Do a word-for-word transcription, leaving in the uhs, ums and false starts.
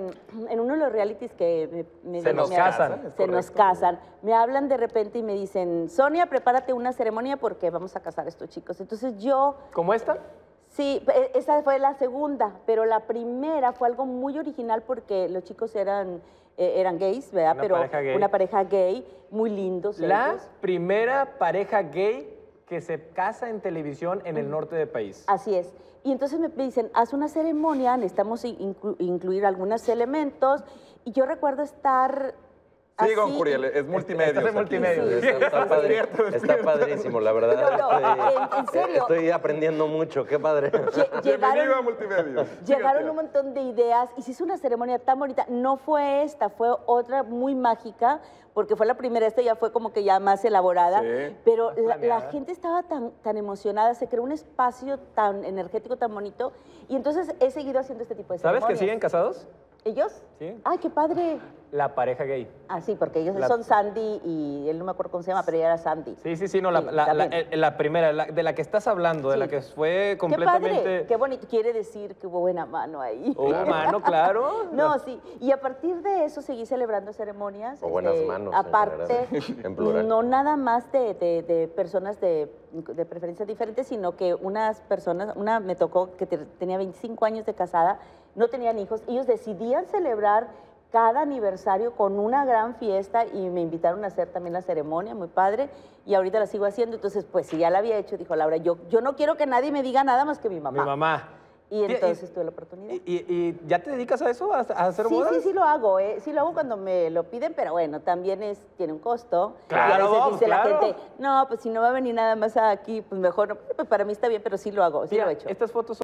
en, en uno de los realities que me, me Se nos me- casan. Se nos casan. Me hablan de repente y me dicen, Sonia, prepárate una ceremonia porque vamos a casar a estos chicos. Entonces yo... ¿Cómo esta? Sí, e- esa fue la segunda, pero la primera fue algo muy original porque los chicos eran, eh, eran gays, ¿verdad? Una pero pareja gay. una pareja gay, muy lindos La ellos. primera pareja gay que se casa en televisión en el norte del país. Así es. Y entonces me dicen, haz una ceremonia, necesitamos inclu- incluir algunos elementos. Y yo recuerdo estar... Sí, así, con Curiel, es multimedia. Estás en multimedia. Sí, sí, Está, está sí, padre- despierto, está despierto. padrísimo, la verdad. No, no, estoy, en- en serio. Estoy aprendiendo mucho, qué padre. lle- Bienvenido a llegaron, multimedia. llegaron un montón de ideas y se hizo una ceremonia tan bonita. No fue esta, fue otra muy mágica, porque fue la primera, esta ya fue como que ya más elaborada, Sí, pero más la, la planeada. gente estaba tan, tan emocionada, se creó un espacio tan energético, tan bonito, y entonces he seguido haciendo este tipo de ¿Sabes ceremonias. que siguen casados? ¿Ellos? Sí. ¡Ay, qué padre! La pareja gay. Ah, sí, porque ellos La- son Sandy y él no me acuerdo cómo se llama, pero ella era Sandy. Sí, sí, sí, no, la, Sí, la- la- también. eh, la primera, la- de la que estás hablando, de Sí. la que fue Qué completamente... padre, qué bonito. Quiere decir que hubo buena mano ahí. Oh, mano, claro. No, sí. Y a partir de eso seguí celebrando ceremonias. O buenas este, manos, en Aparte, general, en plural. no nada más de, de- de personas de, de preferencias diferentes, sino que unas personas, una me tocó que te- tenía veinticinco años de casada, no tenían hijos, ellos decidían celebrar cada aniversario con una gran fiesta y me invitaron a hacer también la ceremonia, muy padre, y ahorita la sigo haciendo. Entonces, pues si ya la había hecho, dijo Laura, yo, yo no quiero que nadie me diga nada más que mi mamá. Mi mamá. Y Sí, entonces tuve la oportunidad. Y, y- y ya te dedicas a eso, a, a hacer Sí, bodas? sí, sí lo hago, ¿eh? Sí lo hago cuando me lo piden, pero bueno, también es, tiene un costo. Claro, y a veces pues, dice claro. la gente, no, pues si no va a venir nada más aquí, pues mejor, no. Pues para mí está bien, pero sí lo hago, sí Mira, lo he hecho. estas fotos